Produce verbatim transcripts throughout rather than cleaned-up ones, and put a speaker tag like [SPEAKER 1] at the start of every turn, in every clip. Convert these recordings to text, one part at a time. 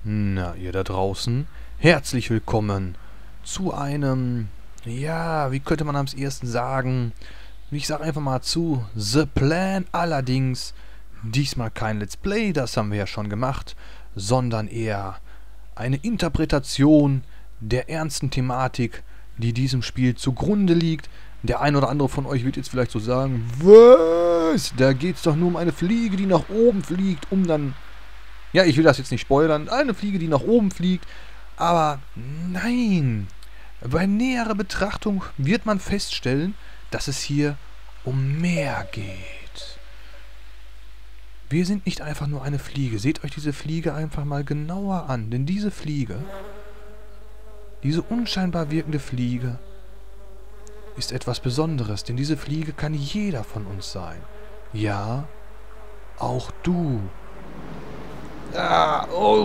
[SPEAKER 1] Na, ihr da draußen, herzlich willkommen zu einem, ja, wie könnte man am ersten sagen, ich sage einfach mal zu The Plan, allerdings diesmal kein Let's Play, das haben wir ja schon gemacht, sondern eher eine Interpretation der ernsten Thematik, die diesem Spiel zugrunde liegt. Der ein oder andere von euch wird jetzt vielleicht so sagen, was? Da geht's doch nur um eine Fliege, die nach oben fliegt, um dann... Ja, ich will das jetzt nicht spoilern. Eine Fliege, die nach oben fliegt. Aber nein. Bei näherer Betrachtung wird man feststellen, dass es hier um mehr geht. Wir sind nicht einfach nur eine Fliege. Seht euch diese Fliege einfach mal genauer an. Denn diese Fliege, diese unscheinbar wirkende Fliege, ist etwas Besonderes. Denn diese Fliege kann jeder von uns sein. Ja, auch du. Ah, oh,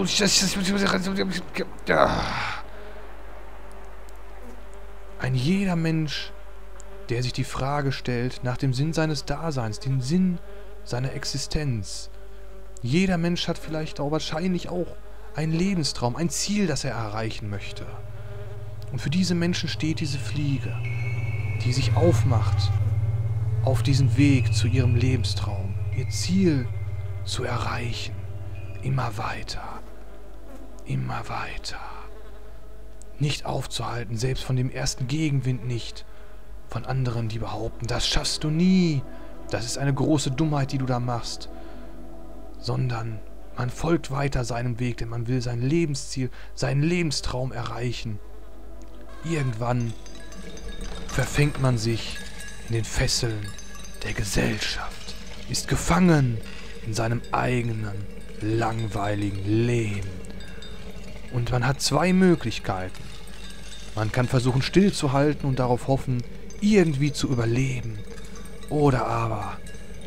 [SPEAKER 1] ein jeder Mensch, der sich die Frage stellt nach dem Sinn seines Daseins, den Sinn seiner Existenz. Jeder Mensch hat vielleicht auch wahrscheinlich auch einen Lebenstraum, ein Ziel, das er erreichen möchte. Und für diese Menschen steht diese Fliege, die sich aufmacht auf diesen Weg zu ihrem Lebenstraum, ihr Ziel zu erreichen. Immer weiter, immer weiter. Nicht aufzuhalten, selbst von dem ersten Gegenwind nicht. Von anderen, die behaupten, das schaffst du nie. Das ist eine große Dummheit, die du da machst. Sondern man folgt weiter seinem Weg, denn man will sein Lebensziel, seinen Lebenstraum erreichen. Irgendwann verfängt man sich in den Fesseln der Gesellschaft, ist gefangen in seinem eigenen langweiligen Leben. Und man hat zwei Möglichkeiten. Man kann versuchen stillzuhalten und darauf hoffen, irgendwie zu überleben. Oder aber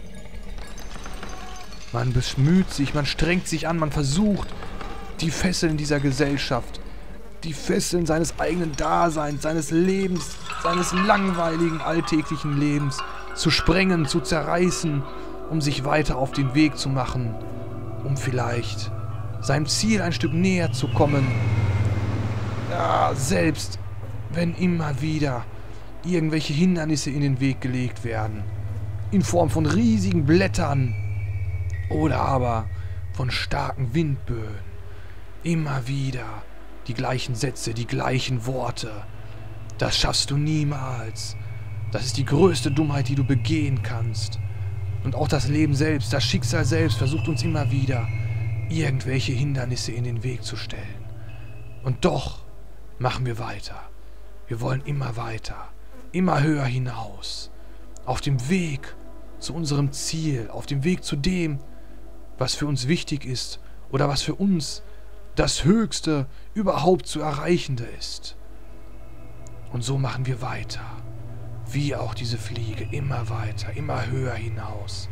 [SPEAKER 1] man bemüht sich, man strengt sich an, man versucht, die Fesseln dieser Gesellschaft, die Fesseln seines eigenen Daseins, seines Lebens, seines langweiligen alltäglichen Lebens zu sprengen, zu zerreißen, um sich weiter auf den Weg zu machen, um vielleicht seinem Ziel ein Stück näher zu kommen. Ja, selbst wenn immer wieder irgendwelche Hindernisse in den Weg gelegt werden, in Form von riesigen Blättern oder aber von starken Windböen. Immer wieder die gleichen Sätze, die gleichen Worte. Das schaffst du niemals. Das ist die größte Dummheit, die du begehen kannst. Und auch das Leben selbst, das Schicksal selbst versucht uns immer wieder, irgendwelche Hindernisse in den Weg zu stellen. Und doch machen wir weiter. Wir wollen immer weiter, immer höher hinaus. Auf dem Weg zu unserem Ziel, auf dem Weg zu dem, was für uns wichtig ist oder was für uns das Höchste überhaupt zu Erreichende ist. Und so machen wir weiter. Wie auch diese Fliege, immer weiter, immer höher hinaus.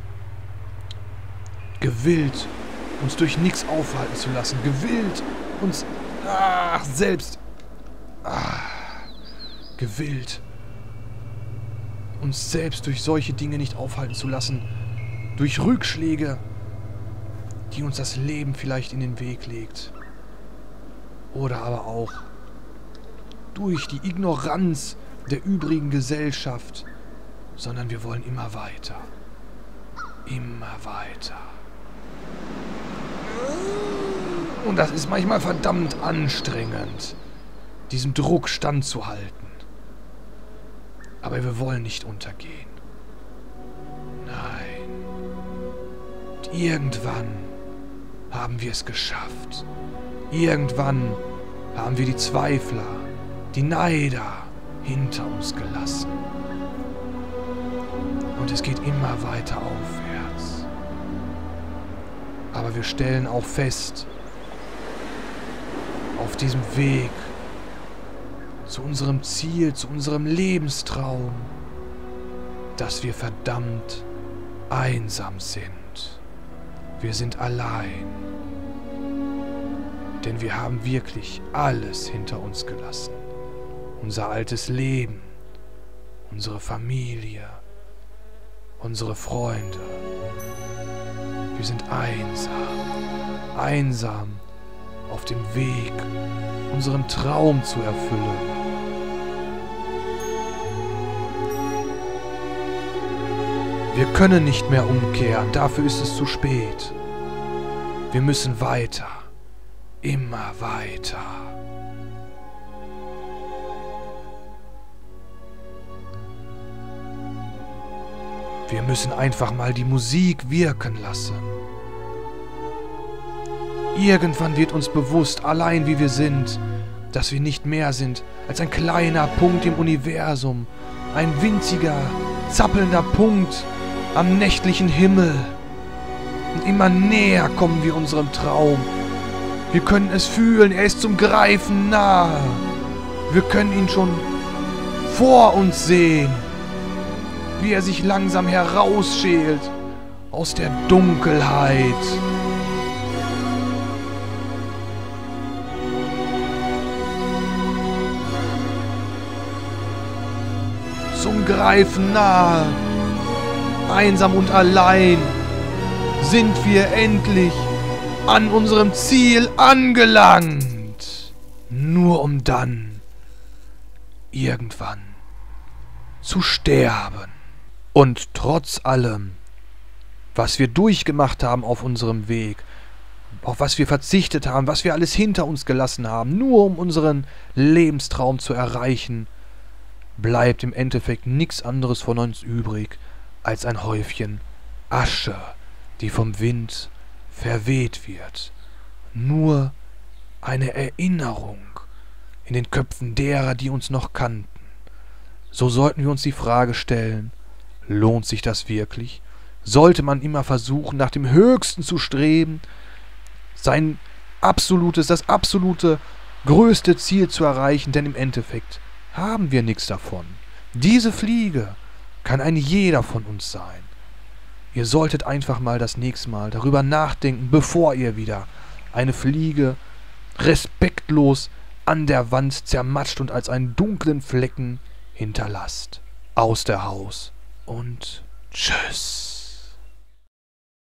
[SPEAKER 1] Gewillt, uns durch nichts aufhalten zu lassen. Gewillt, uns ach, selbst ach, gewillt, uns selbst durch solche Dinge nicht aufhalten zu lassen. Durch Rückschläge, die uns das Leben vielleicht in den Weg legt. Oder aber auch durch die Ignoranz der übrigen Gesellschaft, sondern wir wollen immer weiter. Immer weiter. Und das ist manchmal verdammt anstrengend, diesem Druck standzuhalten. Aber wir wollen nicht untergehen. Nein. Und irgendwann haben wir es geschafft. Irgendwann haben wir die Zweifler, die Neider hinter uns gelassen. Und es geht immer weiter aufwärts. Aber wir stellen auch fest, auf diesem Weg zu unserem Ziel, zu unserem Lebenstraum, dass wir verdammt einsam sind. Wir sind allein. Denn wir haben wirklich alles hinter uns gelassen. Unser altes Leben, unsere Familie, unsere Freunde. Wir sind einsam. Einsam auf dem Weg, unseren Traum zu erfüllen. Wir können nicht mehr umkehren, dafür ist es zu spät. Wir müssen weiter, immer weiter. Wir müssen einfach mal die Musik wirken lassen. Irgendwann wird uns bewusst, allein wie wir sind, dass wir nicht mehr sind als ein kleiner Punkt im Universum, ein winziger, zappelnder Punkt am nächtlichen Himmel. Und immer näher kommen wir unserem Traum. Wir können es fühlen, er ist zum Greifen nahe. Wir können ihn schon vor uns sehen, wie er sich langsam herausschält aus der Dunkelheit. Zum Greifen nahe, einsam und allein, sind wir endlich an unserem Ziel angelangt. Nur um dann irgendwann zu sterben. Und trotz allem, was wir durchgemacht haben auf unserem Weg, auf was wir verzichtet haben, was wir alles hinter uns gelassen haben, nur um unseren Lebenstraum zu erreichen, bleibt im Endeffekt nichts anderes von uns übrig als ein Häufchen Asche, die vom Wind verweht wird. Nur eine Erinnerung in den Köpfen derer, die uns noch kannten. So sollten wir uns die Frage stellen, lohnt sich das wirklich? Sollte man immer versuchen, nach dem Höchsten zu streben, sein absolutes, das absolute, größte Ziel zu erreichen, denn im Endeffekt haben wir nichts davon. Diese Fliege kann ein jeder von uns sein. Ihr solltet einfach mal das nächste Mal darüber nachdenken, bevor ihr wieder eine Fliege respektlos an der Wand zermatscht und als einen dunklen Flecken hinterlasst. Aus der Haus und tschüss.